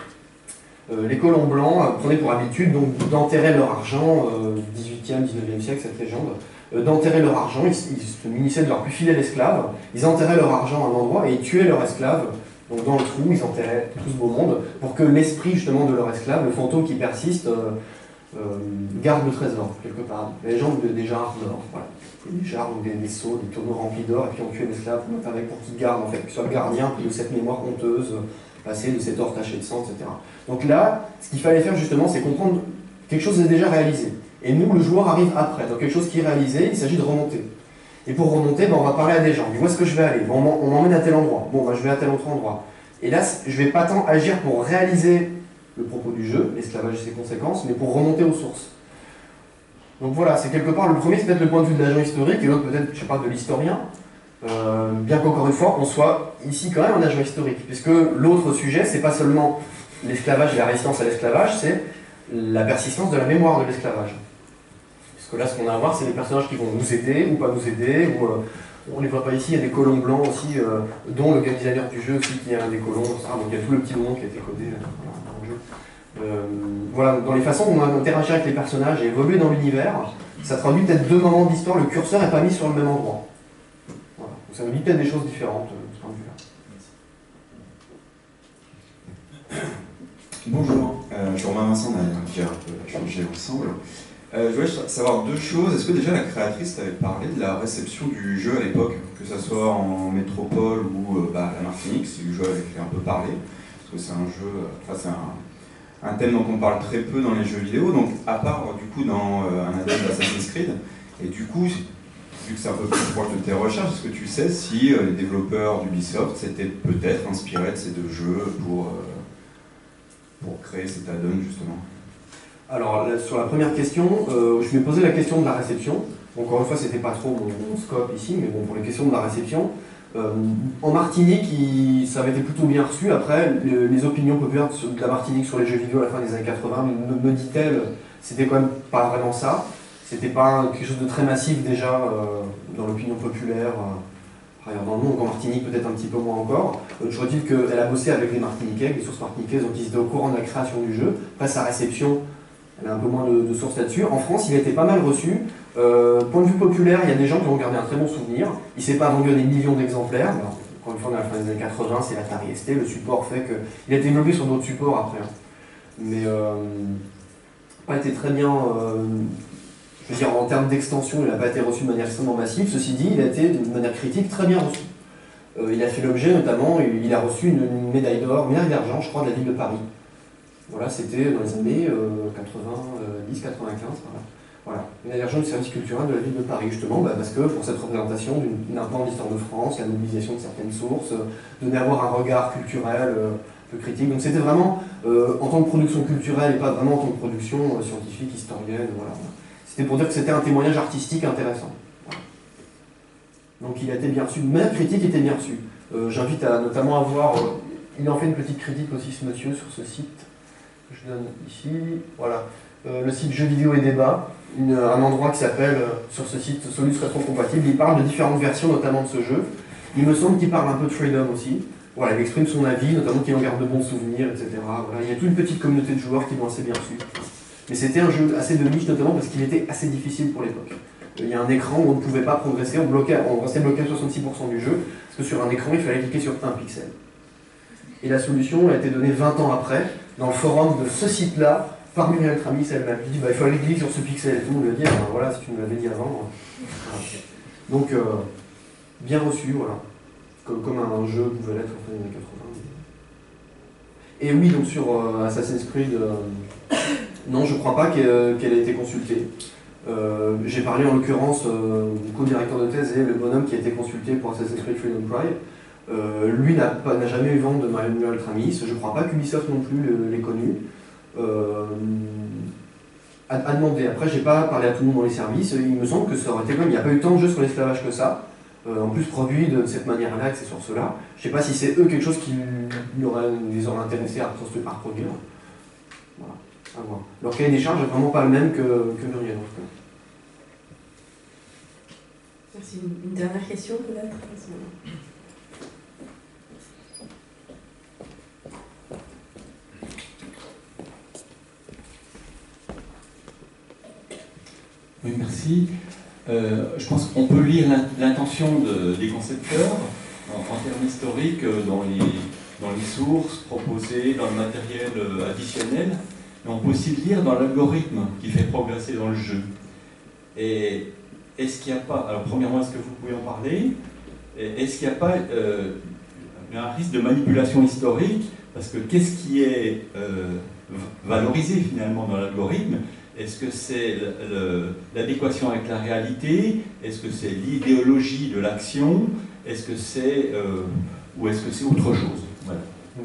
S4: blancs prenaient pour habitude d'enterrer leur argent, 18e, 19e siècle, cette légende, d'enterrer leur argent, ils se munissaient de leur plus fidèle esclave, ils enterraient leur argent à un endroit et ils tuaient leur esclave, donc dans le trou, ils enterraient tout ce beau monde, pour que l'esprit justement de leur esclave, le fantôme qui persiste, garde le trésor, quelque part. La légende des jarres d'or, voilà. Des jarres ou des seaux, des tonneaux remplis d'or, et puis on tuait l'esclave pour qu'il garde, en fait, qu'il soit le gardien de cette mémoire honteuse, passée, de cet or taché de sang, etc. Donc là, ce qu'il fallait faire justement, c'est comprendre quelque chose est déjà réalisé. Et nous, le joueur arrive après, donc quelque chose qui est réalisé, il s'agit de remonter. Et pour remonter, on va parler à des gens. Où est-ce que je vais aller? On m'emmène à tel endroit. Bon, je vais à tel autre endroit. Et là, je ne vais pas tant agir pour réaliser le propos du jeu, l'esclavage et ses conséquences, mais pour remonter aux sources. Donc voilà, c'est quelque part, le premier c'est peut-être le point de vue de l'agent historique, et l'autre peut-être, je sais pas, de l'historien. Bien qu'encore une fois, on soit ici quand même un agent historique, puisque l'autre sujet, c'est pas seulement l'esclavage et la résistance à l'esclavage, c'est la persistance de la mémoire de l'esclavage. Parce que là, ce qu'on a à voir, c'est les personnages qui vont nous aider ou pas nous aider, ou On ne les voit pas ici, il y a des colons blancs aussi, dont le game designer du jeu aussi qui est un des colons, etc. Donc il y a tout le petit nom qui a été codé dans le jeu. Voilà, dans les façons dont on interagit avec les personnages et évoluer dans l'univers, ça traduit peut-être deux moments d'histoire, le curseur n'est pas mis sur le même endroit. Voilà. Donc ça nous dit peut-être des choses différentes de ce point de vue-là.
S6: Bonjour, je suis Romain Vincent, on a déjà un peu changé ensemble. Je voulais savoir deux choses. Est-ce que déjà la créatrice t'avait parlé de la réception du jeu à l'époque, que ce soit en métropole ou à la Martinique, si le jeu avait fait un peu parler, parce que c'est un jeu, enfin c'est un thème dont on parle très peu dans les jeux vidéo, donc à part du coup dans un add-on d'Assassin's Creed, et du coup, vu que c'est un peu plus proche de tes recherches, est-ce que tu sais si les développeurs d'Ubisoft s'étaient peut-être inspirés de ces deux jeux pour créer cet add-on justement?
S4: Alors, sur la première question, je vais poser la question de la réception. Encore une fois, c'était pas trop mon scope ici, mais bon, pour les questions de la réception, en Martinique, ça avait été plutôt bien reçu. Après, les opinions populaires de la Martinique sur les jeux vidéo à la fin des années 80, me dit-elle, c'était quand même pas vraiment ça. C'était pas quelque chose de très massif déjà dans l'opinion populaire. Dans le monde, en Martinique peut-être un petit peu moins encore. Toujours est-il qu'elle a bossé avec les Martiniquais, avec les sources martiniquaises, donc ils étaient au courant de la création du jeu. Après, sa réception, elle a un peu moins de sources là-dessus. En France, il a été pas mal reçu. Point de vue populaire, il y a des gens qui ont gardé un très bon souvenir. Il ne s'est pas vendu à des millions d'exemplaires. Alors, encore une fois, on est à la fin des années 80, c'est l'Atari ST. Le support fait que... Il a été développé sur d'autres supports après. Hein. Mais pas été très bien... je veux dire, en termes d'extension, il n'a pas été reçu de manière extrêmement massive. Ceci dit, il a été, de manière critique, très bien reçu. Il a fait l'objet, notamment, il a reçu une médaille d'or, médaille d'argent, je crois, de la ville de Paris. Voilà, c'était dans les années 90-95, voilà. Médaille d'argent du service culturel de la ville de Paris, justement, parce que pour cette représentation d'un pan de l'histoire de France, la mobilisation de certaines sources, de avoir un regard culturel peu critique. Donc c'était vraiment, en tant que production culturelle et pas vraiment en tant que production scientifique, historienne, voilà. C'était pour dire que c'était un témoignage artistique intéressant. Voilà. Donc il a été bien reçu, même critique était bien reçu. J'invite notamment à voir, il en fait une petite critique aussi ce monsieur sur ce site, que je donne ici, voilà, le site Jeux vidéo et débat, un endroit qui s'appelle, sur ce site, Solus rétro-compatible, il parle de différentes versions notamment de ce jeu. Il me semble qu'il parle un peu de Freedom aussi. Voilà, il exprime son avis, notamment qu'il en garde de bons souvenirs, etc. Voilà, il y a toute une petite communauté de joueurs qui l'ont assez bien reçu. Mais c'était un jeu assez de niche, notamment parce qu'il était assez difficile pour l'époque. Il y a un écran où on ne pouvait pas progresser, on restait bloqué à 66% du jeu, parce que sur un écran, il fallait cliquer sur un pixel. Et la solution a été donnée 20 ans après, dans le forum de ce site-là, par Muriel Tramis elle-même. Elle dit il faut aller cliquer sur ce pixel et tout. On lui a dit voilà, si tu nous l'avais dit avant. Voilà. Donc, bien reçu, voilà. Comme un jeu pouvait l'être en fin des années 80. Et oui, donc sur Assassin's Creed, non, je ne crois pas qu'elle ait été consultée. J'ai parlé en l'occurrence du co-directeur de thèse et le bonhomme qui a été consulté pour Assassin's Creed Freedom Pride. Lui n'a jamais eu vent de Muriel Tramis. Je ne crois pas qu'Ubisoft non plus l'ait connu. À demander. Après, j'ai pas parlé à tout le monde dans les services. Il me semble que ça aurait été comme il n'y a pas eu tant de jeux sur l'esclavage que ça. En plus produit de cette manière-là, avec ces sources-là. Je sais pas si c'est eux quelque chose qui les aurait intéressés à reproduire. Voilà, à voir. Leur cahier des charges n'est vraiment pas le même que Muriel.
S1: Merci. Une dernière question peut-être?
S7: Oui, merci. Je pense qu'on peut lire l'intention des concepteurs en termes historiques dans les sources proposées, dans le matériel additionnel, mais on peut aussi le lire dans l'algorithme qui fait progresser dans le jeu. Et est-ce qu'il n'y a pas, alors premièrement, est-ce que vous pouvez en parler? Est-ce qu'il n'y a pas un risque de manipulation historique? Parce que qu'est-ce qui est valorisé finalement dans l'algorithme? Est-ce que c'est l'adéquation avec la réalité? Est-ce que c'est l'idéologie de l'action? Est-ce que c'est ou est-ce que c'est autre chose? Voilà.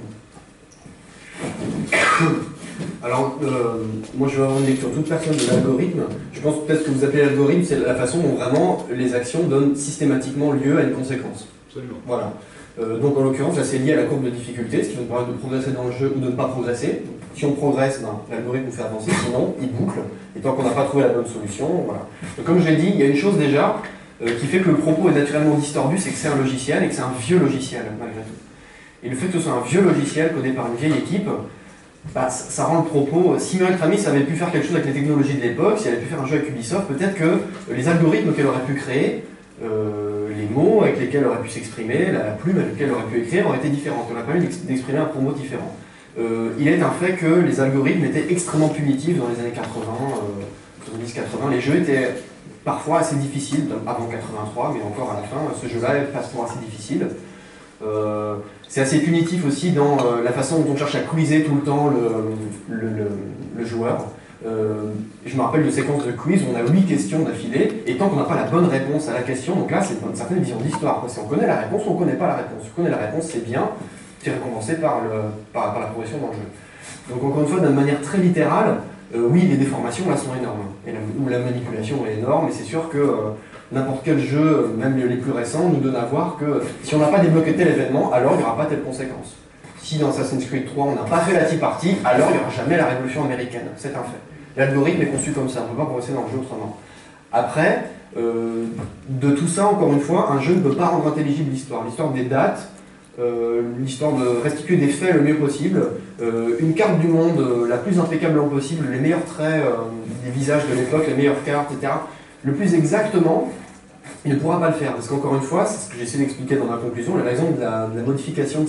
S4: Alors, moi je vais avoir une lecture toute personne de l'algorithme. Je pense peut-être que vous appelez l'algorithme, c'est la façon dont vraiment les actions donnent systématiquement lieu à une conséquence.
S7: Absolument.
S4: Voilà. Donc en l'occurrence, là c'est lié à la courbe de difficulté, ce qui va nous permettre de progresser dans le jeu ou de ne pas progresser. Si on progresse, l'algorithme nous fait avancer, sinon il boucle. Et tant qu'on n'a pas trouvé la bonne solution, voilà. Donc comme je l'ai dit, il y a une chose déjà,
S3: qui fait que le propos est naturellement distordu, c'est que c'est un logiciel et que c'est un vieux logiciel, malgré tout. Et le fait que ce soit un vieux logiciel codé par une vieille équipe, bah, ça rend le propos... Si Muriel Tramis avait pu faire quelque chose avec les technologies de l'époque, si elle avait pu faire un jeu avec Ubisoft, peut-être que les algorithmes qu'elle aurait pu créer, les mots avec lesquels elle aurait pu s'exprimer, la plume avec laquelle elle aurait pu écrire, auraient été différentes. On a permis d'exprimer un propos différent. Il est un fait que les algorithmes étaient extrêmement punitifs dans les années 80, 70-80. Les jeux étaient parfois assez difficiles, avant 83, mais encore à la fin, ce jeu-là passe pour assez difficile. C'est assez punitif aussi dans la façon dont on cherche à quizer tout le temps le joueur. Je me rappelle de séquences de quiz où on a 8 questions d'affilée, et tant qu'on n'a pas la bonne réponse à la question, donc là c'est une certaine vision d'histoire. Si on connaît la réponse ou on ne connaît pas la réponse. Si on connaît la réponse, c'est bien, c'est récompensé par la progression dans le jeu. Donc encore une fois, d'une manière très littérale, oui, les déformations là sont énormes, ou la manipulation est énorme, et c'est sûr que n'importe quel jeu, même les plus récents, nous donne à voir que si on n'a pas débloqué tel événement, alors il n'y aura pas telle conséquence. Si dans Assassin's Creed 3 on n'a pas fait la Tea Party, alors il n'y aura jamais la révolution américaine, c'est un fait. L'algorithme est conçu comme ça, on ne peut pas progresser dans le jeu autrement. Après, de tout ça, encore une fois, un jeu ne peut pas rendre intelligible l'histoire. L'histoire des dates, l'histoire de restituer des faits le mieux possible, une carte du monde la plus impeccablement possible, les meilleurs traits des visages de l'époque, les meilleures cartes, etc. Le plus exactement, il ne pourra pas le faire. Parce qu'encore une fois, c'est ce que j'ai essayé d'expliquer dans ma conclusion, la raison de la modification de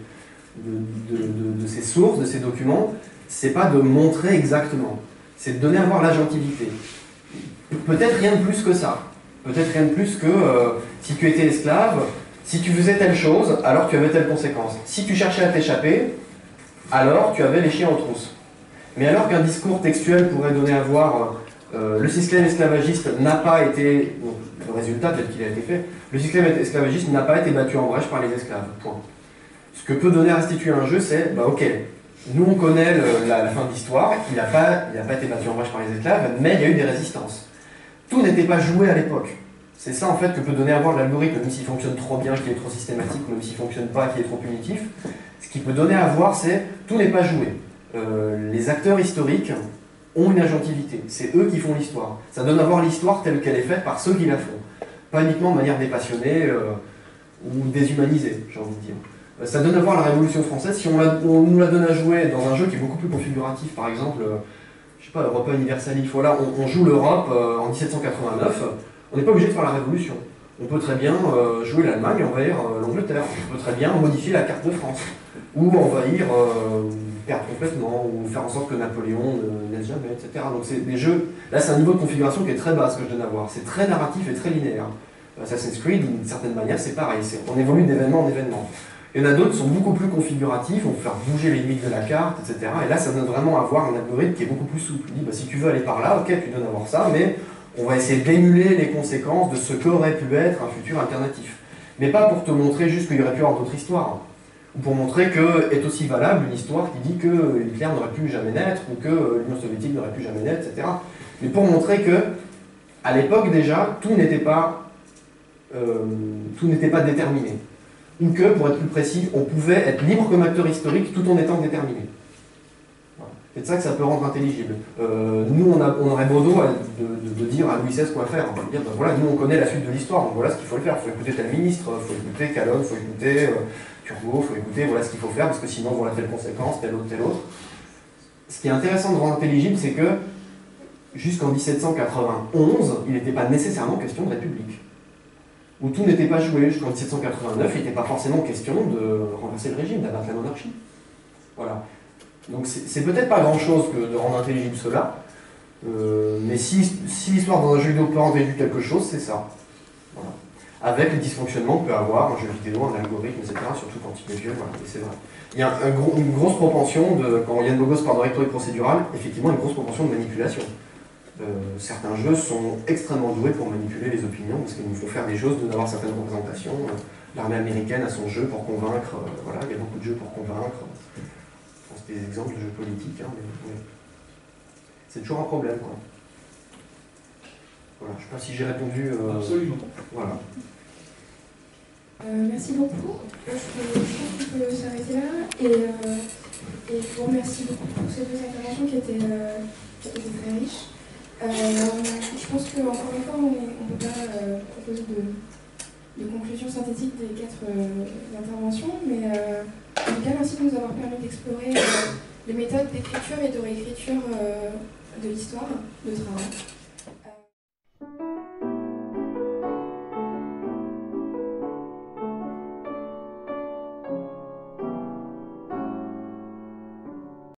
S3: ces sources, de ces documents, c'est pas de montrer exactement, c'est de donner à voir l'agentivité. Peut-être rien de plus que ça. Peut-être rien de plus que si tu étais esclave, si tu faisais telle chose, alors tu avais telle conséquence. Si tu cherchais à t'échapper, alors tu avais les chiens aux trousses. Mais alors qu'un discours textuel pourrait donner à voir le système esclavagiste n'a pas été, donc, le résultat tel qu'il a été fait, le système esclavagiste n'a pas été battu en brèche par les esclaves, point. Ce que peut donner à restituer un jeu, c'est, bah ok, nous on connaît la fin de l'histoire, il n'a pas été battu en brèche par les esclaves, mais il y a eu des résistances. Tout n'était pas joué à l'époque. C'est ça en fait que peut donner à voir l'algorithme, même s'il fonctionne trop bien, qu'il est trop systématique, même s'il ne fonctionne pas, qu'il est trop punitif. Ce qui peut donner à voir, c'est tout n'est pas joué. Les acteurs historiques ont une agentivité, c'est eux qui font l'histoire. Ça donne à voir l'histoire telle qu'elle est faite par ceux qui la font. Pas uniquement de manière dépassionnée ou déshumanisée, j'ai envie de dire. Ça donne à voir la Révolution française, si on nous la donne à jouer dans un jeu qui est beaucoup plus configuratif, par exemple, je sais pas, Europa Universalis, voilà, on joue l'Europe en 1789, on n'est pas obligé de faire la Révolution. On peut très bien jouer l'Allemagne et envahir l'Angleterre. On peut très bien modifier la carte de France. Ou envahir, perdre complètement, ou faire en sorte que Napoléon ne naisse jamais, etc. Donc c'est des jeux, là c'est un niveau de configuration qui est très bas, ce que je donne à voir. C'est très narratif et très linéaire. Assassin's Creed, d'une certaine manière, c'est pareil. On évolue d'événement en événement. Il y en a d'autres qui sont beaucoup plus configuratifs, on peut faire bouger les limites de la carte, etc. Et là, ça donne vraiment à voir un algorithme qui est beaucoup plus souple. Il dit, bah, si tu veux aller par là, ok, tu donnes à voir ça, mais on va essayer d'émuler les conséquences de ce qu'aurait pu être un futur alternatif. Mais pas pour te montrer juste qu'il y aurait pu avoir d'autres histoires. Ou pour montrer que est aussi valable une histoire qui dit que Hitler n'aurait pu jamais naître, ou que l'Union soviétique n'aurait pu jamais naître, etc. Mais pour montrer que, à l'époque déjà, tout n'était pas déterminé. Ou que, pour être plus précis, on pouvait être libre comme acteur historique tout en étant déterminé. Voilà. C'est de ça que ça peut rendre intelligible. Nous, on aurait beau dos de dire à Louis XVI quoi faire. On va dire, ben voilà, nous on connaît la suite de l'histoire, donc voilà ce qu'il faut le faire. Il faut écouter tel ministre, il faut écouter Calonne, il faut écouter Turgot, il faut écouter, voilà ce qu'il faut faire, parce que sinon voilà telle conséquence, telle autre. Ce qui est intéressant de rendre intelligible, c'est que jusqu'en 1791, il n'était pas nécessairement question de république. Où tout n'était pas joué. Jusqu'en 1789, il n'était pas forcément question de renverser le régime, d'abattre la monarchie. Voilà. Donc c'est peut-être pas grand-chose que de rendre intelligible cela, mais si l'histoire dans un jeu vidéo peut rendre intelligible quelque chose, c'est ça. Voilà. Avec les dysfonctionnements que peut avoir un jeu vidéo, un algorithme, etc., surtout quand il est vieux, voilà, et c'est vrai. Il y a une grosse propension, quand Yann Bogos parle de rhétorique procédurale, effectivement une grosse propension de manipulation. Certains jeux sont extrêmement doués pour manipuler les opinions, parce qu'il nous faut faire des choses, d'avoir certaines représentations. L'armée américaine a son jeu pour convaincre, voilà, il y a beaucoup de jeux pour convaincre. C'est des exemples de jeux politiques, hein, mais c'est toujours un problème, quoi. Voilà, je ne sais pas si j'ai répondu.
S7: Absolument.
S3: Voilà.
S2: Merci beaucoup. Je pense qu'on peut s'arrêter là. Et je vous remercie beaucoup pour ces deux interventions qui étaient très riches. Je pense qu'encore une fois, on ne peut pas proposer critique des 4 interventions, mais en tout cas, merci de nous avoir permis d'explorer les méthodes d'écriture et de réécriture de l'histoire de travail.